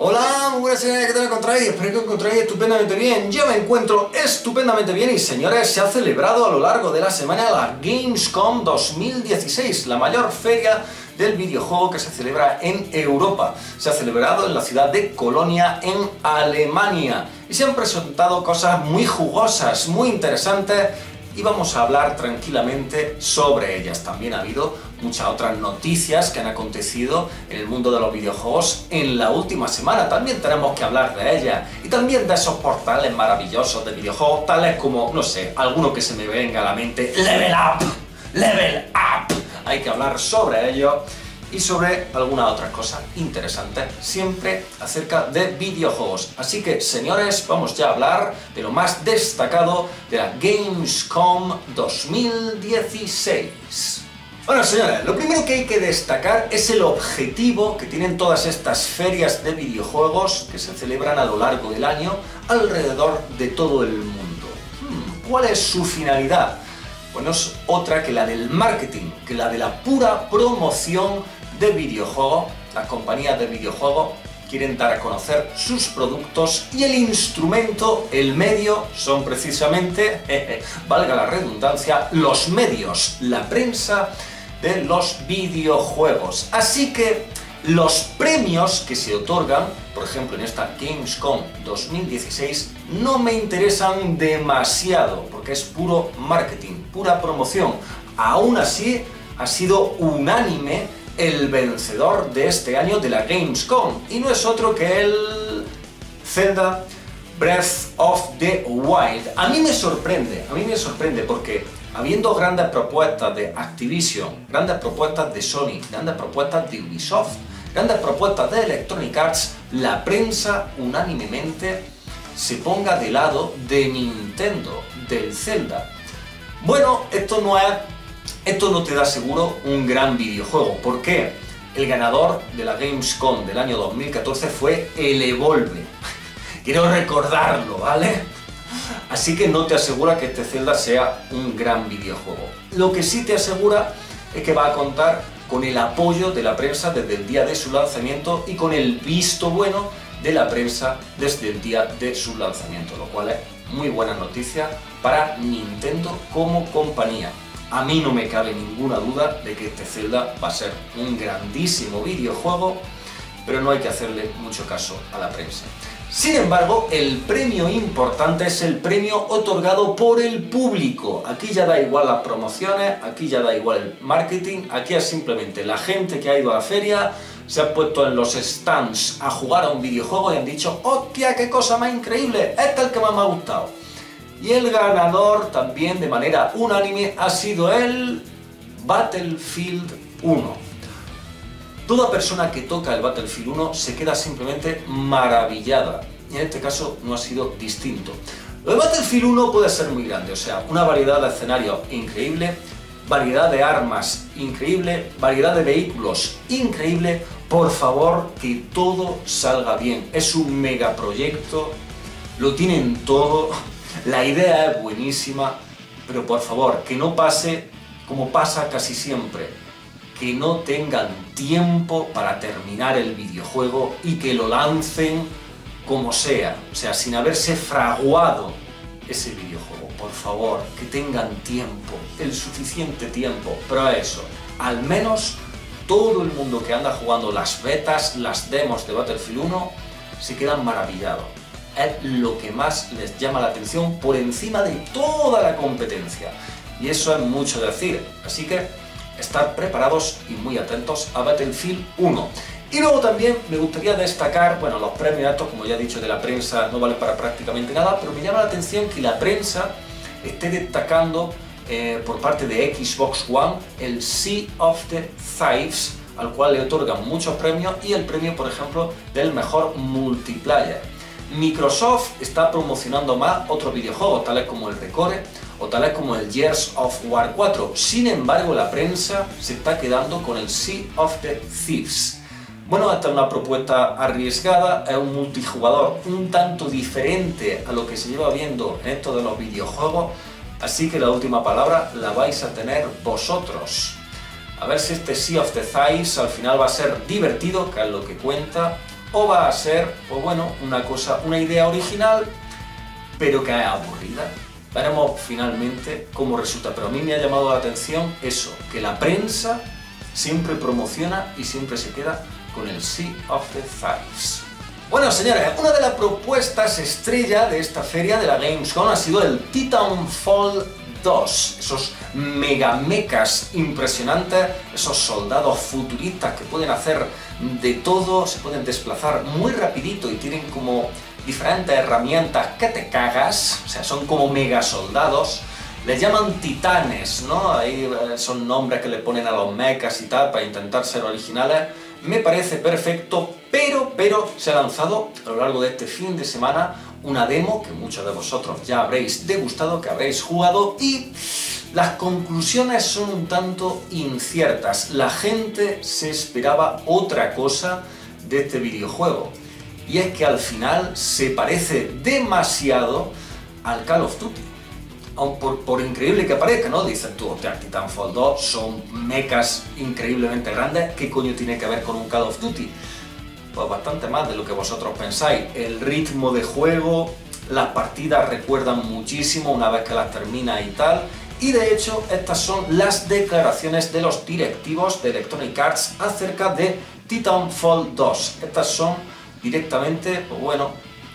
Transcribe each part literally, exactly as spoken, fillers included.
Hola, muy buenas señores, ¿qué tal encontráis? Espero que os encontráis estupendamente bien. Yo me encuentro estupendamente bien y señores, se ha celebrado a lo largo de la semana la Gamescom dos mil dieciséis, la mayor feria del videojuego que se celebra en Europa. Se ha celebrado en la ciudad de Colonia, en Alemania, y se han presentado cosas muy jugosas, muy interesantes, y vamos a hablar tranquilamente sobre ellas. También ha habido muchas otras noticias que han acontecido en el mundo de los videojuegos en la última semana. También tenemos que hablar de ellas y también de esos portales maravillosos de videojuegos, tales como, no sé, alguno que se me venga a la mente, Level Up, Level Up. Hay que hablar sobre ello y sobre algunas otras cosas interesantes, siempre acerca de videojuegos. Así que, señores, vamos ya a hablar de lo más destacado de la Gamescom dos mil dieciséis. Bueno, señores, lo primero que hay que destacar es el objetivo que tienen todas estas ferias de videojuegos que se celebran a lo largo del año alrededor de todo el mundo. Hmm, ¿cuál es su finalidad? Pues no es otra que la del marketing, que la de la pura promoción de videojuegos. Las compañías de videojuegos quieren dar a conocer sus productos y el instrumento, el medio, son precisamente, jeje, valga la redundancia, los medios, la prensa de los videojuegos. Así que los premios que se otorgan, por ejemplo en esta Gamescom dos mil dieciséis, no me interesan demasiado, porque es puro marketing, pura promoción. Aún así, ha sido unánime el vencedor de este año de la Gamescom, y no es otro que el Zelda Breath of the Wild. A mí me sorprende, a mí me sorprende porque habiendo grandes propuestas de Activision, grandes propuestas de Sony, grandes propuestas de Ubisoft, grandes propuestas de Electronic Arts, la prensa unánimemente se ponga de lado de Nintendo, del Zelda. Bueno, esto no es Esto no te da seguro un gran videojuego. ¿Por qué? El ganador de la Gamescom del año dos mil catorce fue el Evolve. Quiero recordarlo, ¿vale? Así que no te asegura que este Zelda sea un gran videojuego. Lo que sí te asegura es que va a contar con el apoyo de la prensa desde el día de su lanzamiento y con el visto bueno de la prensa desde el día de su lanzamiento, lo cual es muy buena noticia para Nintendo como compañía. A mí no me cabe ninguna duda de que este Zelda va a ser un grandísimo videojuego, pero no hay que hacerle mucho caso a la prensa. Sin embargo, el premio importante es el premio otorgado por el público. Aquí ya da igual las promociones, aquí ya da igual el marketing, aquí es simplemente la gente que ha ido a la feria, se ha puesto en los stands a jugar a un videojuego y han dicho ¡hostia, qué cosa más increíble! Este es el que más me ha gustado. Y el ganador, también de manera unánime, ha sido el Battlefield uno. Toda persona que toca el Battlefield uno se queda simplemente maravillada, y en este caso no ha sido distinto. Lo de Battlefield uno puede ser muy grande, o sea, una variedad de escenarios increíble, variedad de armas increíble, variedad de vehículos increíble. Por favor, que todo salga bien. Es un megaproyecto, lo tienen todo. La idea es buenísima, pero por favor, que no pase como pasa casi siempre, que no tengan tiempo para terminar el videojuego y que lo lancen como sea, o sea, sin haberse fraguado ese videojuego. Por favor, que tengan tiempo, el suficiente tiempo, pero a eso, al menos todo el mundo que anda jugando las betas, las demos de Battlefield uno, se quedan maravillados. Es lo que más les llama la atención por encima de toda la competencia. Y eso es mucho decir. Así que estar preparados y muy atentos a Battlefield uno. Y luego también me gustaría destacar, bueno, los premios estos, como ya he dicho, de la prensa no valen para prácticamente nada, pero me llama la atención que la prensa esté destacando eh, por parte de Xbox One el Sea of the Thieves, al cual le otorgan muchos premios, y el premio, por ejemplo, del mejor multiplayer. Microsoft está promocionando más otros videojuegos, tales como el Recore o tales como el Gears of War cuatro. Sin embargo, la prensa se está quedando con el Sea of the Thieves. Bueno, esta es una propuesta arriesgada, es un multijugador un tanto diferente a lo que se lleva viendo en esto de los videojuegos, así que la última palabra la vais a tener vosotros. A ver si este Sea of the Thieves al final va a ser divertido, que es lo que cuenta, o va a ser, pues bueno, una cosa, una idea original, pero que es aburrida. Veremos finalmente cómo resulta, pero a mí me ha llamado la atención eso, que la prensa siempre promociona y siempre se queda con el Sea of the Thieves. Bueno, señores, una de las propuestas estrella de esta feria de la Gamescom ha sido el Titanfall dos, esos megamechas impresionantes, esos soldados futuristas que pueden hacer de todo, se pueden desplazar muy rapidito y tienen como diferentes herramientas que te cagas, o sea, son como mega soldados. Les llaman titanes, ¿no? Ahí son nombres que le ponen a los mechas y tal para intentar ser originales. Me parece perfecto, pero, pero se ha lanzado a lo largo de este fin de semana una demo que muchos de vosotros ya habréis degustado, que habréis jugado, y las conclusiones son un tanto inciertas. La gente se esperaba otra cosa de este videojuego, y es que al final se parece demasiado al Call of Duty. Aun por, por increíble que parezca, ¿no? Dicen tú, hostia, Titanfall dos son mechas increíblemente grandes, ¿qué coño tiene que ver con un Call of Duty? Pues bastante más de lo que vosotros pensáis. El ritmo de juego, las partidas recuerdan muchísimo una vez que las termina y tal, y de hecho estas son las declaraciones de los directivos de Electronic Arts acerca de Titanfall dos. Estas son directamente, pues bueno,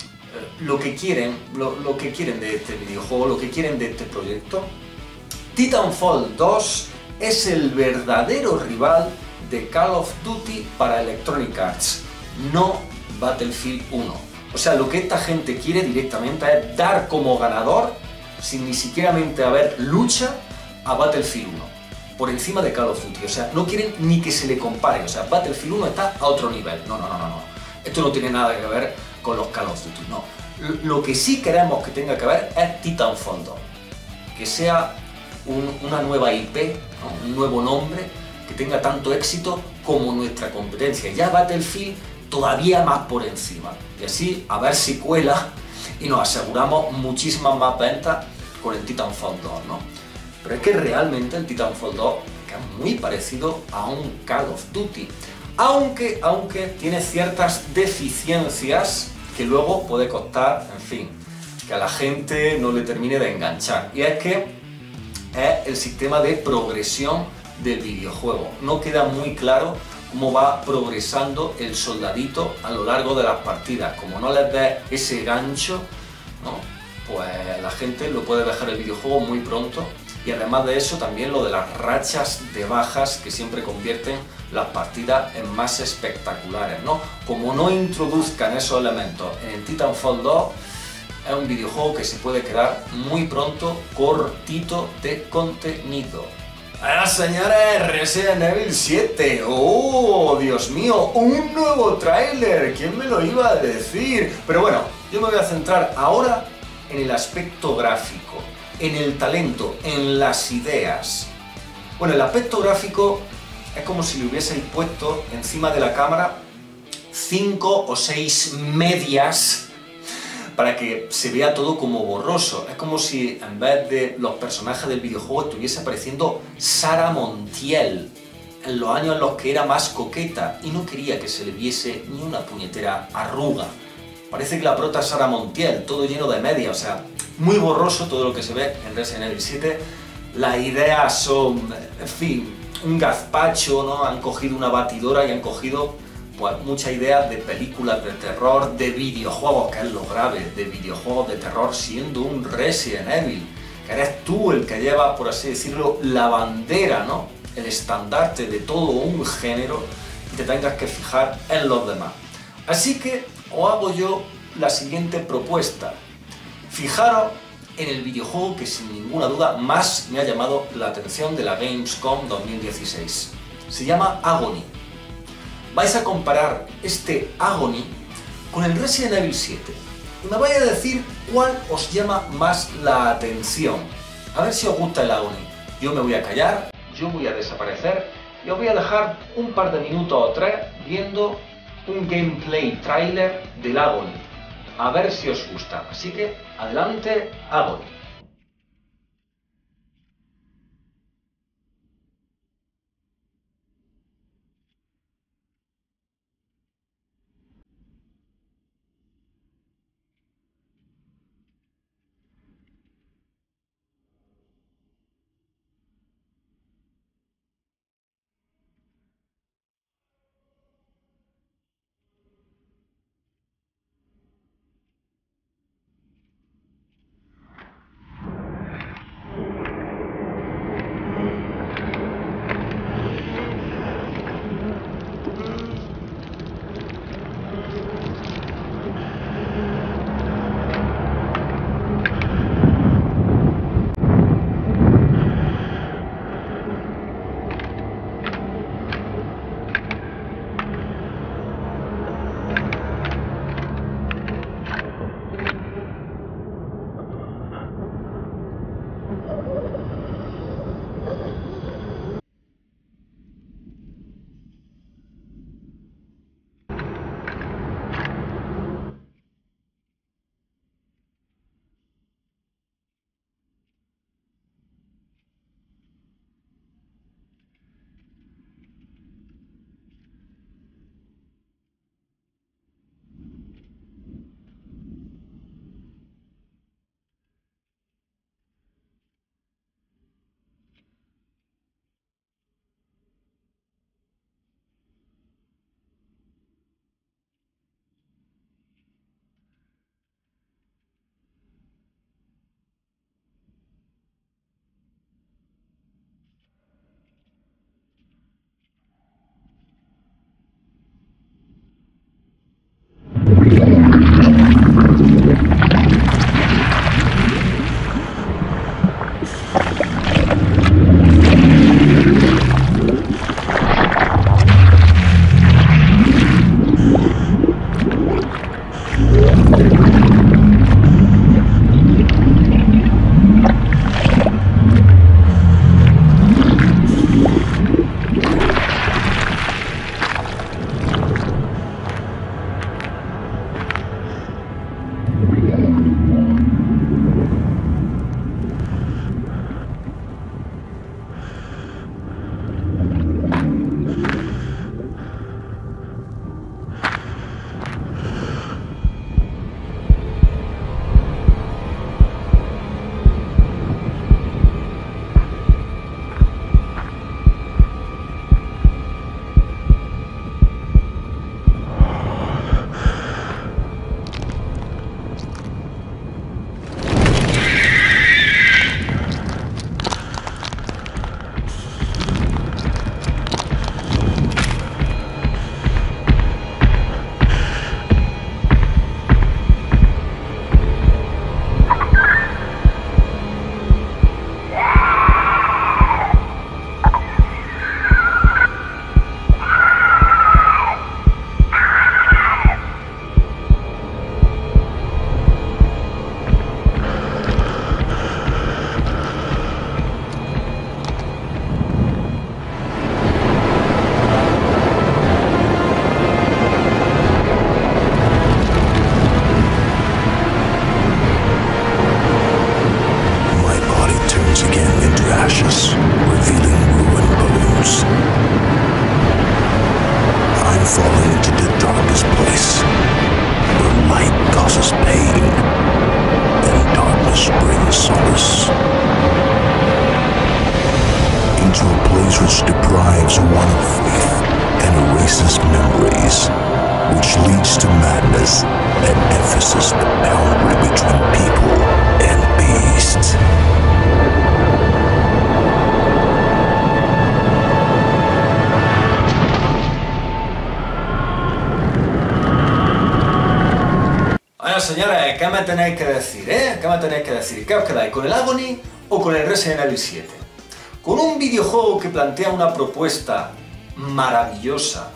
lo que quieren, lo, lo que quieren de este videojuego, lo que quieren de este proyecto. Titanfall dos es el verdadero rival de Call of Duty para Electronic Arts, no Battlefield uno. O sea, lo que esta gente quiere directamente es dar como ganador, sin ni siquiera haber lucha, a Battlefield uno, por encima de Call of Duty. O sea, no quieren ni que se le compare. O sea, Battlefield uno está a otro nivel. No, no, no, no, no. Esto no tiene nada que ver con los Call of Duty, no. Lo que sí queremos que tenga que ver es Titanfall dos, que sea un, una nueva I P, ¿no? Un nuevo nombre, que tenga tanto éxito como nuestra competencia. Ya Battlefield todavía más por encima, y así a ver si cuela y nos aseguramos muchísimas más ventas con el Titanfall dos, ¿no? Pero es que realmente el Titanfall dos es muy parecido a un Call of Duty, aunque, aunque tiene ciertas deficiencias que luego puede costar, en fin, que a la gente no le termine de enganchar. Y es que es el sistema de progresión del videojuego. No queda muy claro cómo va progresando el soldadito a lo largo de las partidas. Como no les des ese gancho, ¿no? Pues la gente lo puede dejar el videojuego muy pronto. Y además de eso, también lo de las rachas de bajas que siempre convierten las partidas en más espectaculares, ¿no? Como no introduzcan esos elementos en el Titanfall dos, es un videojuego que se puede quedar muy pronto cortito de contenido. ¡Ah, señores! Resident Evil siete. ¡Oh, Dios mío! ¡Un nuevo tráiler! ¿Quién me lo iba a decir? Pero bueno, yo me voy a centrar ahora en el aspecto gráfico, en el talento, en las ideas. Bueno, el aspecto gráfico es como si le hubieseis puesto encima de la cámara cinco o seis medias para que se vea todo como borroso. Es como si en vez de los personajes del videojuego estuviese apareciendo Sara Montiel, en los años en los que era más coqueta y no quería que se le viese ni una puñetera arruga. Parece que la prota es Sara Montiel, todo lleno de medias, o sea, muy borroso todo lo que se ve en Resident Evil siete. Las ideas son, en fin, un gazpacho, ¿no? Han cogido una batidora y han cogido pues muchas ideas de películas de terror, de videojuegos, que es lo grave, de videojuegos de terror siendo un Resident Evil, que eres tú el que lleva, por así decirlo, la bandera, ¿no? El estandarte de todo un género, y te tengas que fijar en los demás. Así que os hago yo la siguiente propuesta. Fijaros en el videojuego que sin ninguna duda más me ha llamado la atención de la Gamescom dos mil dieciséis. Se llama Agony. Vais a comparar este Agony con el Resident Evil siete y me vais a decir cuál os llama más la atención. A ver si os gusta el Agony. Yo me voy a callar, yo voy a desaparecer y os voy a dejar un par de minutos o tres viendo un gameplay trailer del Agony. A ver si os gusta. Así que adelante, Agony. which deprives one of faith and erases memories, which leads to madness and emphasizes the boundary between people and beasts. Bueno, señores, ¿qué me tenéis que decir, eh? ¿Qué me tenéis que decir? ¿Qué os quedáis, con el Agony o con el Resident Evil siete? Con un videojuego que plantea una propuesta maravillosa,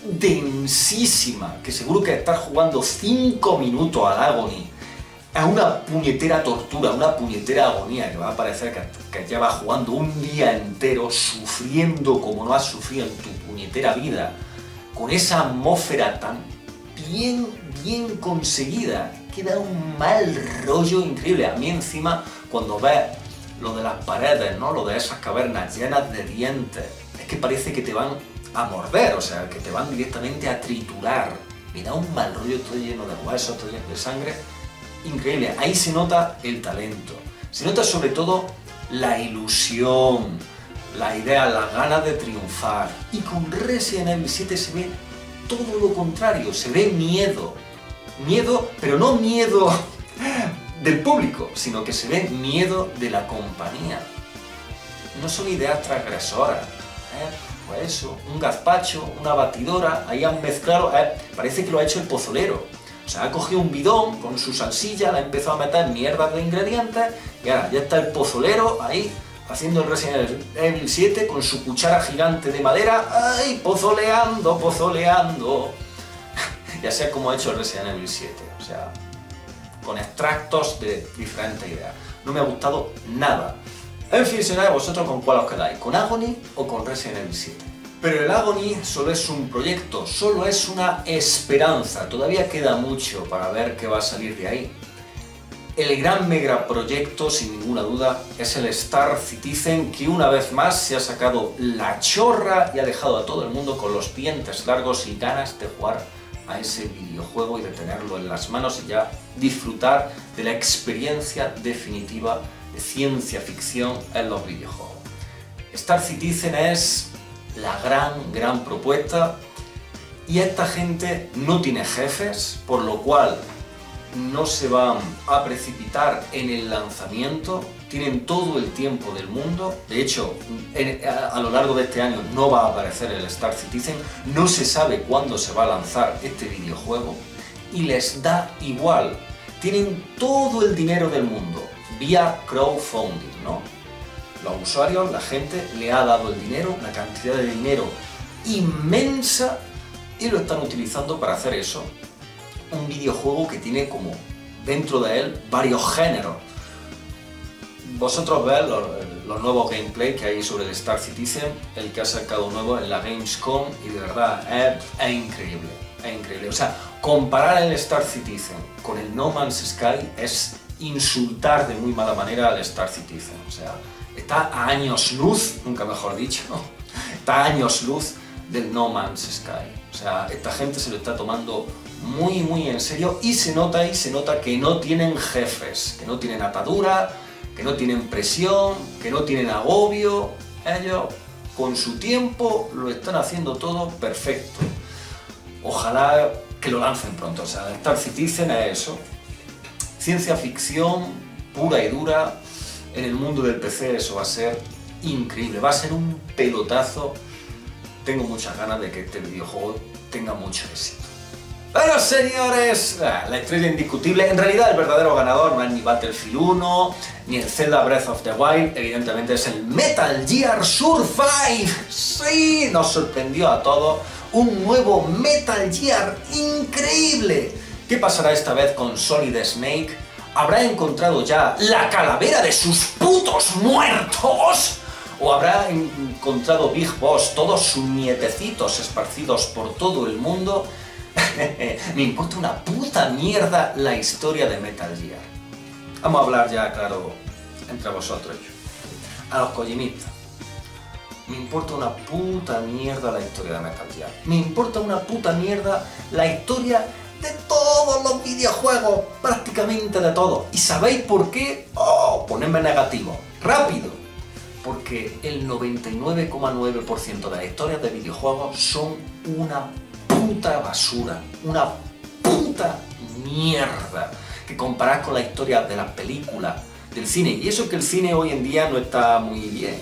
densísima, que seguro que estar jugando cinco minutos al Agony es una puñetera tortura, una puñetera agonía, que va a parecer que, que llevas jugando un día entero, sufriendo como no has sufrido en tu puñetera vida, con esa atmósfera tan bien, bien conseguida, que da un mal rollo increíble. A mí encima, cuando ves lo de las paredes, ¿no? Lo de esas cavernas llenas de dientes, es que parece que te van a morder, o sea, que te van directamente a triturar. Me da un mal rollo, todo lleno de huesos, todo lleno de sangre. Increíble. Ahí se nota el talento. Se nota sobre todo la ilusión, la idea, las ganas de triunfar. Y con Resident Evil siete se ve todo lo contrario, se ve miedo. Miedo, pero no miedo del público, sino que se ve miedo de la compañía. No son ideas transgresoras, ¿eh? Pues eso, un gazpacho, una batidora, ahí han mezclado, ¿eh? Parece que lo ha hecho el pozolero. O sea, ha cogido un bidón con su salsilla, le ha empezado a meter mierdas de ingredientes y ahora ya está el pozolero ahí haciendo el Resident Evil siete con su cuchara gigante de madera, ¡ay! Pozoleando, pozoleando. Ya sea como ha hecho el Resident Evil siete, o sea, con extractos de diferentes ideas. No me ha gustado nada. En fin, señores, vosotros con cuál os quedáis, ¿con Agony o con Resident Evil siete? Pero el Agony solo es un proyecto, solo es una esperanza, todavía queda mucho para ver qué va a salir de ahí. El gran megaproyecto, sin ninguna duda, es el Star Citizen, que una vez más se ha sacado la chorra y ha dejado a todo el mundo con los dientes largos y ganas de jugar a ese videojuego y de tenerlo en las manos y ya disfrutar de la experiencia definitiva de ciencia ficción en los videojuegos. Star Citizen es la gran, gran propuesta y esta gente no tiene jefes, por lo cual no se van a precipitar en el lanzamiento, tienen todo el tiempo del mundo. De hecho, en, a, a lo largo de este año no va a aparecer el Star Citizen, no se sabe cuándo se va a lanzar este videojuego y les da igual. Tienen todo el dinero del mundo, vía crowdfunding, ¿no? Los usuarios, la gente, le ha dado el dinero, una cantidad de dinero inmensa, y lo están utilizando para hacer eso. Un videojuego que tiene como dentro de él varios géneros. Vosotros veis los, los nuevos gameplay que hay sobre el Star Citizen, el que ha sacado nuevo en la Gamescom, y de verdad es, es increíble, es increíble. O sea, comparar el Star Citizen con el No Man's Sky es insultar de muy mala manera al Star Citizen. O sea, está a años luz, nunca mejor dicho, está a años luz del No Man's Sky. O sea, esta gente se lo está tomando muy muy en serio, y se nota y se nota que no tienen jefes, que no tienen atadura, que no tienen presión, que no tienen agobio. Ellos con su tiempo lo están haciendo todo perfecto. Ojalá que lo lancen pronto. O sea, Star Citizen es eso, ciencia ficción pura y dura en el mundo del P C. Eso va a ser increíble, va a ser un pelotazo. Tengo muchas ganas de que este videojuego tenga mucho éxito. Pero señores, la estrella indiscutible, en realidad el verdadero ganador no es ni Battlefield uno, ni el Zelda Breath of the Wild, evidentemente es el Metal Gear Survive. Sí, nos sorprendió a todos, un nuevo Metal Gear increíble. ¿Qué pasará esta vez con Solid Snake? ¿Habrá encontrado ya la calavera de sus putos muertos? ¿O habrá encontrado Big Boss, todos sus nietecitos esparcidos por todo el mundo? Me importa una puta mierda la historia de Metal Gear. Vamos a hablar ya, claro, entre vosotros y yo. A los Kojimistas. Me importa una puta mierda la historia de Metal Gear. Me importa una puta mierda la historia de todos los videojuegos, prácticamente de todos. ¿Y sabéis por qué? Oh, ponedme negativo. ¡Rápido! Porque el noventa y nueve coma nueve por ciento de las historias de videojuegos son una puta basura, una puta mierda, que comparás con la historia de las películas, del cine. Y eso es que el cine hoy en día no está muy bien.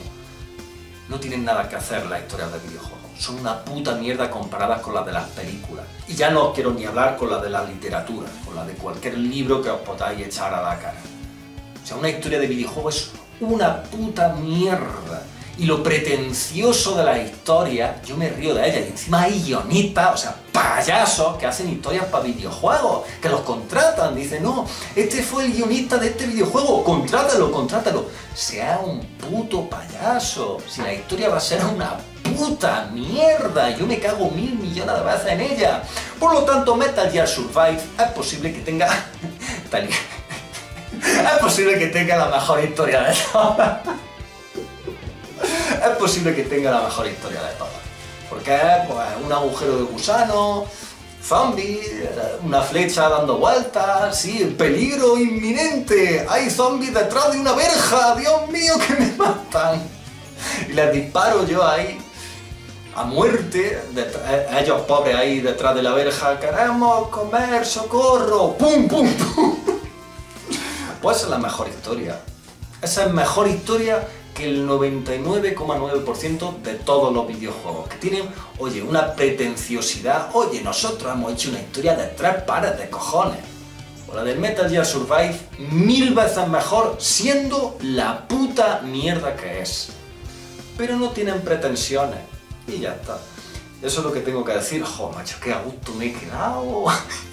No tienen nada que hacer las historias de videojuegos. Son una puta mierda comparadas con las de las películas. Y ya no os quiero ni hablar con la de la literatura, con la de cualquier libro que os podáis echar a la cara. O sea, una historia de videojuegos es una puta mierda. Y lo pretencioso de la historia, yo me río de ella. Y encima hay guionistas, o sea, payasos que hacen historias para videojuegos, que los contratan. Dicen, no, este fue el guionista de este videojuego, contrátalo, contrátalo. Sea un puto payaso. Si la historia va a ser una puta mierda, yo me cago mil millones de veces en ella. Por lo tanto, Metal Gear Survive es posible que tenga... es posible que tenga la mejor historia de todas. Es posible que tenga la mejor historia de todas. Porque es pues, un agujero de gusano, zombies, una flecha dando vueltas, sí, peligro inminente, hay zombies detrás de una verja, Dios mío, que me matan. Y les disparo yo ahí, a muerte, a ellos pobres ahí detrás de la verja, queremos comer, socorro, pum, pum, pum. Pues esa es la mejor historia. Esa es mejor historia que el noventa y nueve coma nueve por ciento de todos los videojuegos, que tienen, oye, una pretenciosidad. Oye, nosotros hemos hecho una historia de tres pares de cojones. O la del Metal Gear Survive, mil veces mejor, siendo la puta mierda que es. Pero no tienen pretensiones. Y ya está. Eso es lo que tengo que decir. Jo, macho, qué a gusto me he quedado.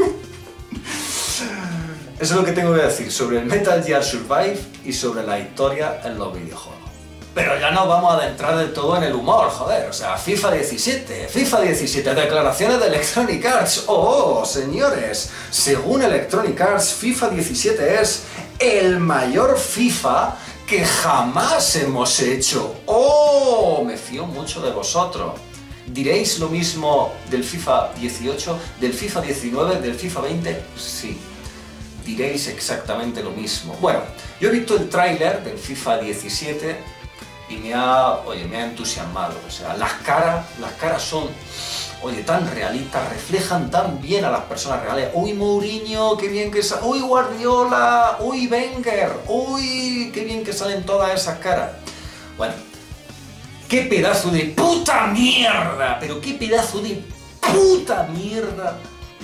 Eso es lo que tengo que decir sobre el Metal Gear Survive y sobre la historia en los videojuegos. Pero ya nos vamos a adentrar del todo en el humor, joder. O sea, FIFA diecisiete, FIFA diecisiete, declaraciones de Electronic Arts. Oh, señores, según Electronic Arts, FIFA diecisiete es el mayor FIFA que jamás hemos hecho. Oh, me fío mucho de vosotros. ¿Diréis lo mismo del FIFA dieciocho, del FIFA diecinueve, del FIFA veinte? Sí. Diréis exactamente lo mismo. Bueno, yo he visto el tráiler del FIFA diecisiete y me ha, oye, me ha entusiasmado. O sea, las caras, las caras son, oye, tan realistas, reflejan tan bien a las personas reales. Uy, Mourinho, qué bien que sale. Uy, Guardiola, uy, Wenger, uy, qué bien que salen todas esas caras. Bueno, qué pedazo de puta mierda, pero qué pedazo de puta mierda de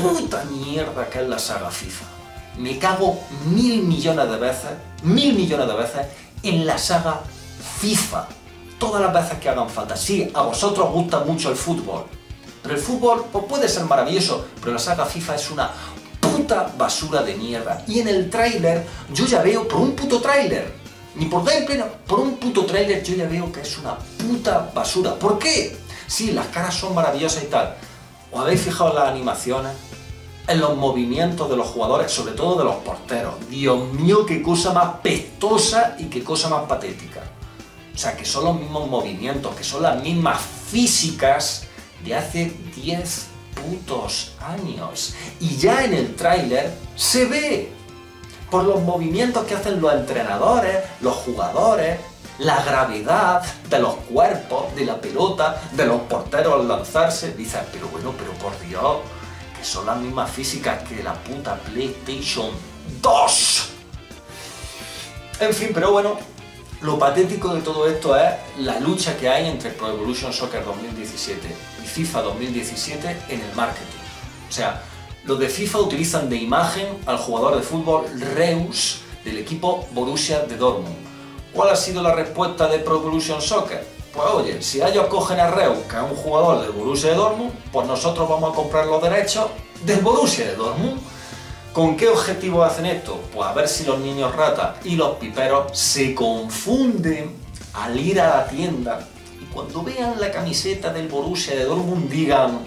puta mierda que es la saga FIFA. Me cago mil millones de veces, mil millones de veces en la saga FIFA. Todas las veces que hagan falta. Sí, a vosotros os gusta mucho el fútbol, pero el fútbol pues, puede ser maravilloso, pero la saga FIFA es una puta basura de mierda. Y en el tráiler, yo ya veo, por un puto tráiler, ni por gameplay, no, por un puto tráiler yo ya veo que es una puta basura. ¿Por qué? Sí, las caras son maravillosas y tal. ¿Os habéis fijado en las animaciones? En los movimientos de los jugadores, sobre todo de los porteros. Dios mío, qué cosa más pestosa y qué cosa más patética. O sea, que son los mismos movimientos, que son las mismas físicas de hace diez putos años. Y ya en el tráiler se ve, por los movimientos que hacen los entrenadores, los jugadores, la gravedad de los cuerpos, de la pelota, de los porteros al lanzarse. Dices, pero bueno, pero por Dios, que son las mismas físicas que la puta PlayStation dos. En fin, pero bueno, lo patético de todo esto es la lucha que hay entre Pro Evolution Soccer dos mil diecisiete y FIFA dos mil diecisiete en el marketing. O sea, los de FIFA utilizan de imagen al jugador de fútbol Reus del equipo Borussia de Dortmund. ¿Cuál ha sido la respuesta de Pro Evolution Soccer? Pues oye, si ellos cogen a Reus, que es un jugador del Borussia de Dortmund, pues nosotros vamos a comprar los derechos del Borussia de Dortmund. ¿Con qué objetivo hacen esto? Pues a ver si los niños ratas y los piperos se confunden al ir a la tienda y cuando vean la camiseta del Borussia de Dortmund digan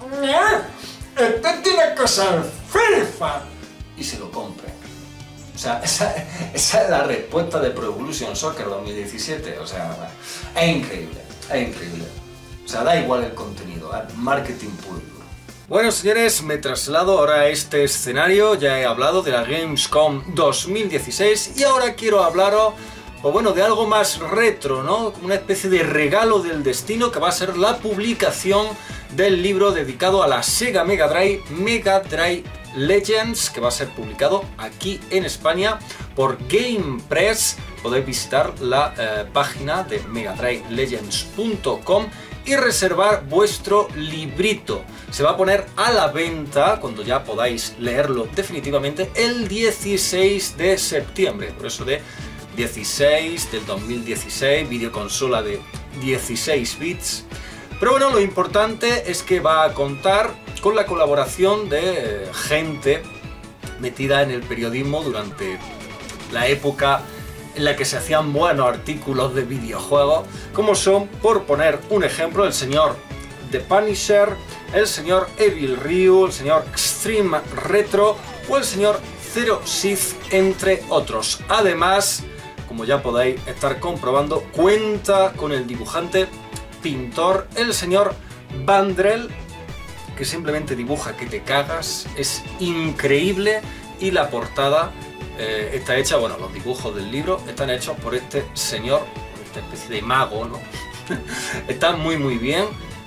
¡este tiene que ser FIFA! Y se lo compren. O sea, esa, esa es la respuesta de Pro Evolution Soccer dos mil diecisiete. O sea, es increíble, es increíble. O sea, da igual el contenido, ¿eh? Marketing puro. Bueno, señores, me traslado ahora a este escenario. Ya he hablado de la Gamescom dos mil dieciséis y ahora quiero hablaros, pues bueno, de algo más retro, ¿no? Como una especie de regalo del destino que va a ser la publicación del libro dedicado a la Sega Mega Drive, Mega Drive Legends, que va a ser publicado aquí en España por GamePress. Podéis visitar la eh, página de mega drive legends punto com y reservar vuestro librito. Se va a poner a la venta, cuando ya podáis leerlo definitivamente, el dieciséis de septiembre. Por eso de dieciséis del dos mil dieciséis, videoconsola de dieciséis bits. Pero bueno, lo importante es que va a contar con la colaboración de gente metida en el periodismo durante la época en la que se hacían buenos artículos de videojuegos, como son, por poner un ejemplo, el señor The Punisher, el señor Evil Ryu, el señor Extreme Retro o el señor Zero Sith, entre otros. Además, como ya podéis estar comprobando, cuenta con el dibujante pintor, el señor Vandrel, que simplemente dibuja que te cagas, es increíble, y la portada eh, está hecha, bueno, los dibujos del libro están hechos por este señor, esta especie de mago, ¿no? Están muy muy bien,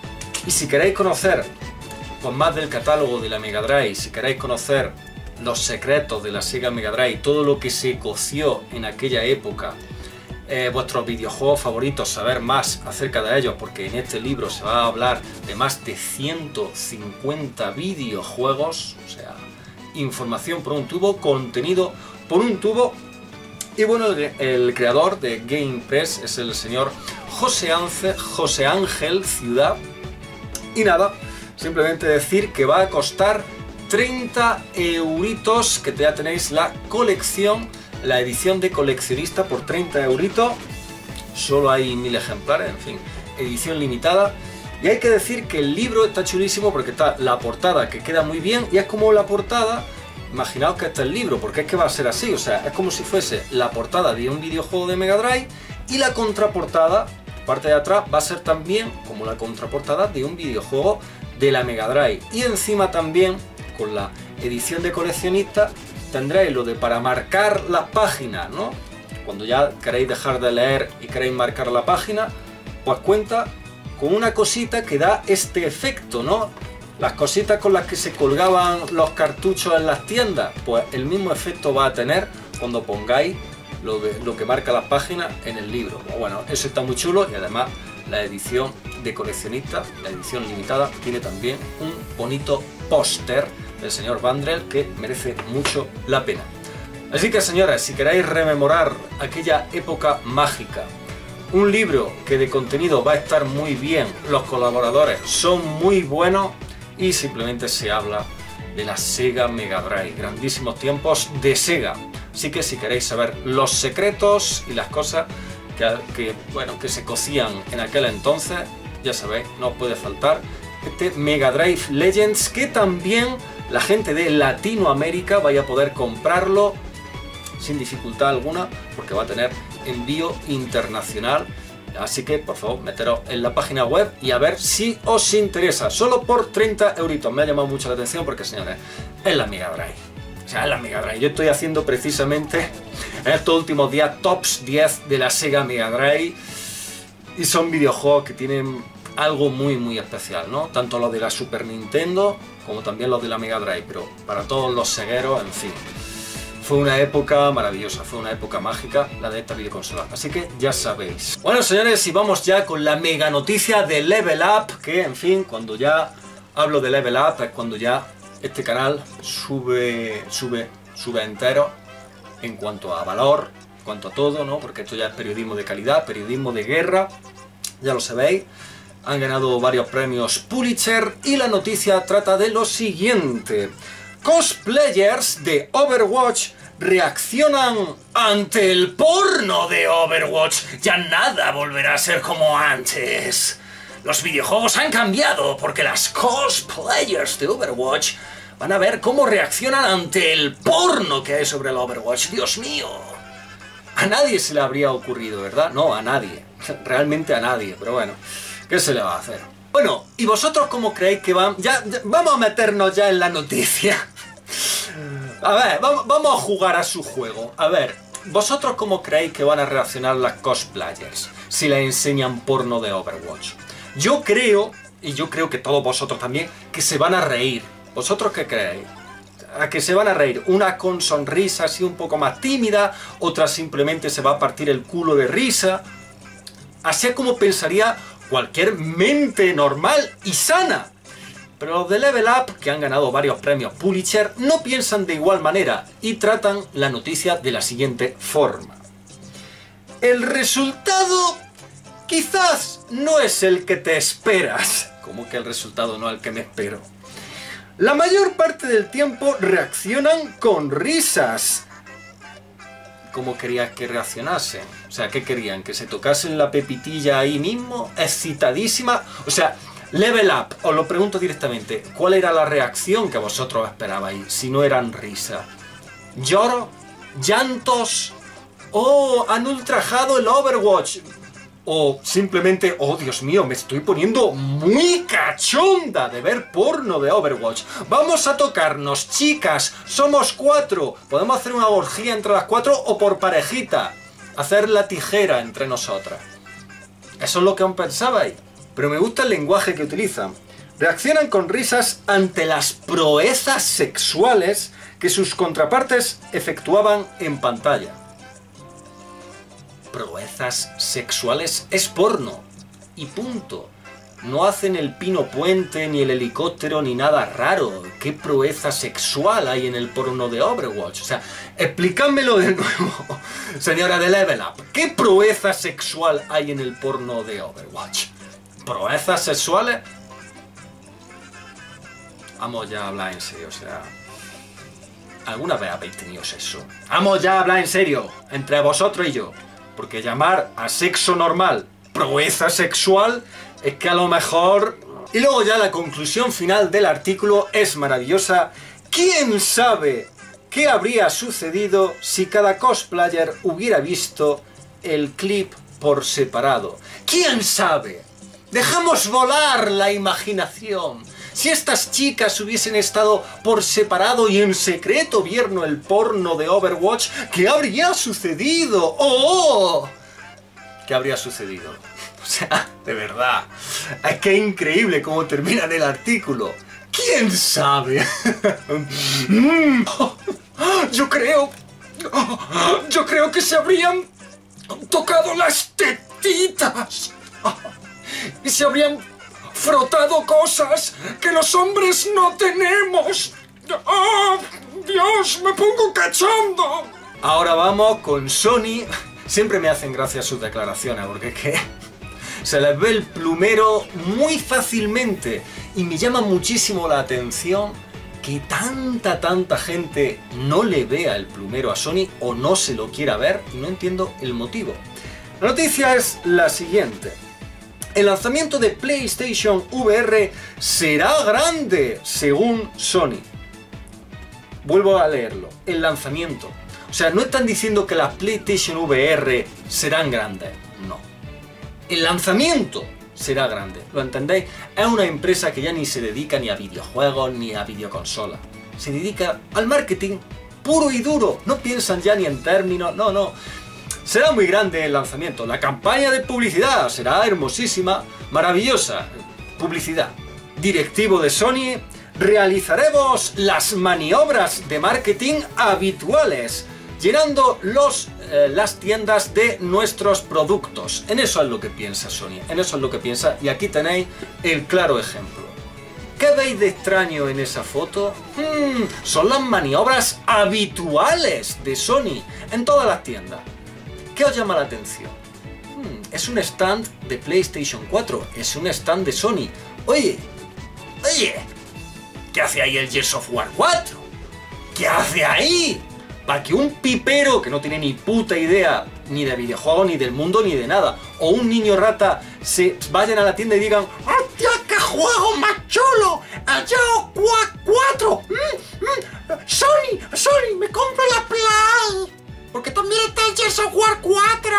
y si queréis conocer pues, más del catálogo de la Mega Drive, si queréis conocer los secretos de la Sega Mega Drive, todo lo que se coció en aquella época, Eh, vuestros videojuegos favoritos, saber más acerca de ellos, porque en este libro se va a hablar de más de ciento cincuenta videojuegos, o sea, información por un tubo, contenido por un tubo. Y bueno, el, el creador de GamePress es el señor José Ángel, José Ángel Ciudad. Y nada, simplemente decir que va a costar treinta euritos, que ya tenéis la colección, la edición de coleccionista por treinta euritos, solo hay mil ejemplares, en fin, edición limitada. Y hay que decir que el libro está chulísimo porque está la portada, que queda muy bien, y es como la portada, imaginaos que está el libro, porque es que va a ser así, o sea, es como si fuese la portada de un videojuego de Mega Drive, y la contraportada, parte de atrás, va a ser también como la contraportada de un videojuego de la Mega Drive. Y encima también, con la edición de coleccionista, tendréis lo de para marcar las páginas, ¿no? Cuando ya queréis dejar de leer y queréis marcar la página, pues cuenta con una cosita que da este efecto, ¿no? Las cositas con las que se colgaban los cartuchos en las tiendas, pues el mismo efecto va a tener cuando pongáis lo, de, lo que marca las páginas en el libro. Bueno, eso está muy chulo, y además la edición de coleccionista, la edición limitada, tiene también un bonito póster del señor Vandrel, que merece mucho la pena. Así que, señores, si queréis rememorar aquella época mágica, un libro que de contenido va a estar muy bien, los colaboradores son muy buenos y simplemente se habla de la Sega Mega Drive, grandísimos tiempos de Sega. Así que si queréis saber los secretos y las cosas que, que, bueno, que se cocían en aquel entonces, ya sabéis, no puede faltar este Mega Drive Legends, que también la gente de Latinoamérica vaya a poder comprarlo sin dificultad alguna, porque va a tener envío internacional. Así que por favor meteros en la página web y a ver si os interesa, solo por treinta euritos. Me ha llamado mucho la atención porque, señores, es la Mega Drive, o sea, es la Mega Drive. Yo estoy haciendo precisamente en estos últimos días tops diez de la Sega Mega Drive y son videojuegos que tienen algo muy muy especial, ¿no? Tanto los de la Super Nintendo como también los de la Mega Drive, pero para todos los segueros, en fin. Fue una época maravillosa, fue una época mágica la de esta videoconsola, así que ya sabéis. Bueno, señores, y vamos ya con la mega noticia de Level Up, que, en fin, cuando ya hablo de Level Up es cuando ya este canal sube, sube, sube entero en cuanto a valor, en cuanto a todo, ¿no? Porque esto ya es periodismo de calidad, periodismo de guerra, ya lo sabéis. Han ganado varios premios Pulitzer y la noticia trata de lo siguiente. Cosplayers de Overwatch reaccionan ante el porno de Overwatch. Ya nada volverá a ser como antes. Los videojuegos han cambiado porque las cosplayers de Overwatch van a ver cómo reaccionan ante el porno que hay sobre el Overwatch. ¡Dios mío! A nadie se le habría ocurrido, ¿verdad? No, a nadie. Realmente a nadie, pero bueno, ¿qué se le va a hacer? Bueno, ¿y vosotros cómo creéis que van? Ya, ya vamos a meternos ya en la noticia. A ver, vamos, vamos a jugar a su juego. A ver, ¿vosotros cómo creéis que van a reaccionar las cosplayers si les enseñan porno de Overwatch? Yo creo, y yo creo que todos vosotros también, que se van a reír. ¿Vosotros qué creéis? ¿A que se van a reír? Una con sonrisa así un poco más tímida, otra simplemente se va a partir el culo de risa. Así es como pensaría cualquier mente normal y sana. Pero los de Level Up, que han ganado varios premios Pulitzer, no piensan de igual manera y tratan la noticia de la siguiente forma. El resultado quizás no es el que te esperas. ¿Cómo que el resultado no es el que me espero? La mayor parte del tiempo reaccionan con risas. ¿Cómo querías que reaccionasen? O sea, ¿qué querían? ¿Que se tocasen la pepitilla ahí mismo? ¿Excitadísima? O sea, Level Up, os lo pregunto directamente, ¿cuál era la reacción que vosotros esperabais si no eran risa? ¿Lloro? ¿Llantos? ¿Oh, han ultrajado el Overwatch? O simplemente, oh Dios mío, me estoy poniendo muy cachonda de ver porno de Overwatch. Vamos a tocarnos, chicas, somos cuatro. Podemos hacer una orgía entre las cuatro o por parejita. Hacer la tijera entre nosotras. Eso es lo que aún pensabais. Pero me gusta el lenguaje que utilizan. Reaccionan con risas ante las proezas sexuales que sus contrapartes efectuaban en pantalla. Proezas sexuales es porno. Y punto. No hacen el pino puente, ni el helicóptero, ni nada raro. ¿Qué proeza sexual hay en el porno de Overwatch? O sea, explícamelo de nuevo, señora de Level Up. ¿Qué proeza sexual hay en el porno de Overwatch? ¿Proezas sexuales? Vamos ya a hablar en serio, o sea... ¿Alguna vez habéis tenido sexo? Vamos ya a hablar en serio, entre vosotros y yo. Porque llamar a sexo normal proeza sexual es que a lo mejor... Y luego ya la conclusión final del artículo es maravillosa. ¿Quién sabe qué habría sucedido si cada cosplayer hubiera visto el clip por separado? ¿Quién sabe? Dejamos volar la imaginación. Si estas chicas hubiesen estado por separado y en secreto vieron el porno de Overwatch, ¿qué habría sucedido? ¡Oh! ¿Qué habría sucedido? O sea, de verdad, es que es increíble cómo termina el artículo. ¿Quién sabe? Yo creo... Yo creo que se habrían tocado las tetitas. Y se habrían frotado cosas que los hombres no tenemos. ¡Oh, Dios, me pongo cachondo! Ahora vamos con Sony. Siempre me hacen gracia sus declaraciones, porque es que se les ve el plumero muy fácilmente. Y me llama muchísimo la atención que tanta, tanta gente no le vea el plumero a Sony o no se lo quiera ver, y no entiendo el motivo. La noticia es la siguiente. El lanzamiento de PlayStation V R será grande, según Sony. Vuelvo a leerlo. El lanzamiento. O sea, no están diciendo que las PlayStation V R serán grandes. No. El lanzamiento será grande. ¿Lo entendéis? Es una empresa que ya ni se dedica ni a videojuegos ni a videoconsolas. Se dedica al marketing puro y duro. No piensan ya ni en términos. No, no. Será muy grande el lanzamiento. La campaña de publicidad será hermosísima, maravillosa. Publicidad. Directivo de Sony, realizaremos las maniobras de marketing habituales, llenando los, eh, las tiendas de nuestros productos. En eso es lo que piensa Sony, en eso es lo que piensa, y aquí tenéis el claro ejemplo. ¿Qué veis de extraño en esa foto? Hmm, son las maniobras habituales de Sony en todas las tiendas. ¿Qué os llama la atención? Hmm, es un stand de PlayStation cuatro, es un stand de Sony. Oye, oye, ¿qué hace ahí el Gears of War cuatro? ¿Qué hace ahí? Para que un pipero que no tiene ni puta idea ni de videojuegos, ni del mundo, ni de nada, o un niño rata, se vayan a la tienda y digan ¡hostia, qué juego más chulo! ¡Allá cuatro! ¡Mm, mm! ¡Sony! ¡Sony! ¡Me compro la Play! ¡Porque también está el Gears of War cuatro!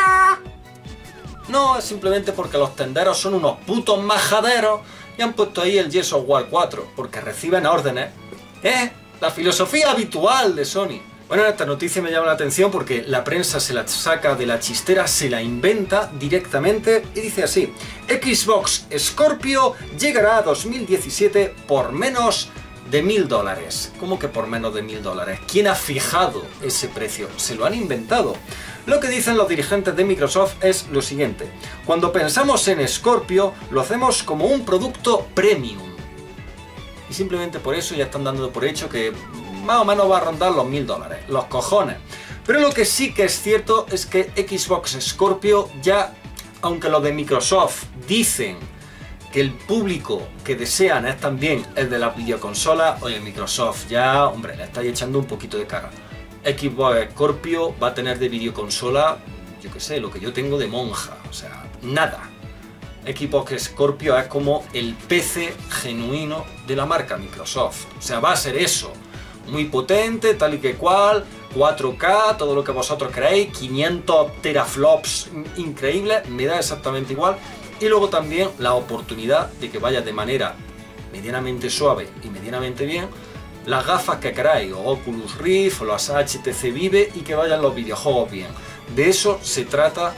No, es simplemente porque los tenderos son unos putos majaderos y han puesto ahí el Gears of War cuatro, porque reciben órdenes. ¿Eh? La filosofía habitual de Sony. Bueno, esta noticia me llama la atención porque la prensa se la saca de la chistera, se la inventa directamente y dice así: Xbox Scorpio llegará a dos mil diecisiete por menos de mil dólares. ¿Cómo que por menos de mil dólares? ¿Quién ha fijado ese precio? Se lo han inventado. Lo que dicen los dirigentes de Microsoft es lo siguiente: cuando pensamos en Scorpio, lo hacemos como un producto premium. Y simplemente por eso ya están dando por hecho que más o menos va a rondar los mil dólares. Los cojones. Pero lo que sí que es cierto es que Xbox Scorpio ya, aunque los de Microsoft dicen que el público que desean es también el de la videoconsola, oye, Microsoft ya, hombre, le estáis echando un poquito de cara. Xbox Scorpio va a tener de videoconsola, yo qué sé, lo que yo tengo de monja, o sea, nada. Xbox Scorpio es como el P C genuino de la marca Microsoft, o sea, va a ser eso, muy potente, tal y que cual, cuatro K, todo lo que vosotros queráis, quinientos teraflops increíbles, me da exactamente igual. Y luego también la oportunidad de que vaya de manera medianamente suave y medianamente bien las gafas que queráis, o Oculus Rift, o las H T C Vive, y que vayan los videojuegos bien. De eso se trata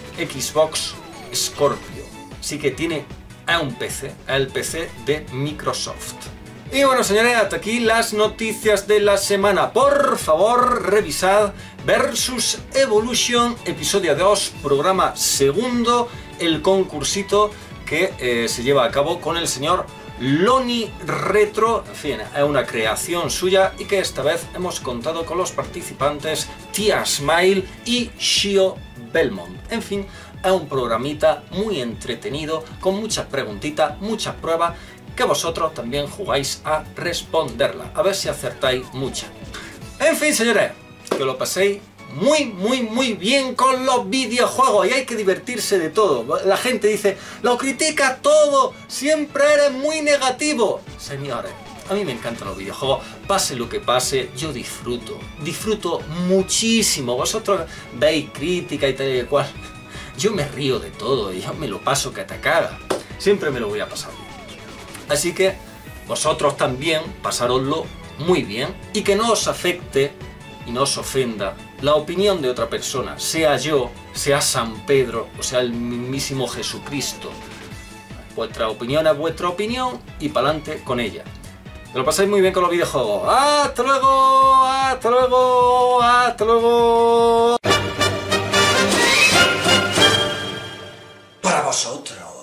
Xbox Scorpio. Sí que tiene a un P C, el P C de Microsoft. Y bueno, señores, hasta aquí las noticias de la semana. Por favor, revisad Versus Evolution, episodio dos, programa segundo, el concursito que eh, se lleva a cabo con el señor Loni Retro. En fin, es una creación suya y que esta vez hemos contado con los participantes Tia Smile y Shio Belmont. En fin, es un programita muy entretenido, con muchas preguntitas, muchas pruebas, que vosotros también jugáis a responderla. A ver si acertáis muchas. En fin, señores, que lo paséis muy, muy, muy bien con los videojuegos, y hay que divertirse de todo. La gente dice, lo criticas todo, siempre eres muy negativo. Señores, a mí me encantan los videojuegos, pase lo que pase, yo disfruto, disfruto muchísimo. Vosotros veis crítica y tal y cual, yo me río de todo y yo me lo paso que te caga. Siempre me lo voy a pasar bien. Así que vosotros también pasároslo muy bien y que no os afecte y no os ofenda la opinión de otra persona, sea yo, sea San Pedro o sea el mismísimo Jesucristo. Vuestra opinión es vuestra opinión y pa'lante con ella. Que lo pasáis muy bien con los videojuegos. ¡Hasta luego! ¡Hasta luego! ¡Hasta luego! Para vosotros.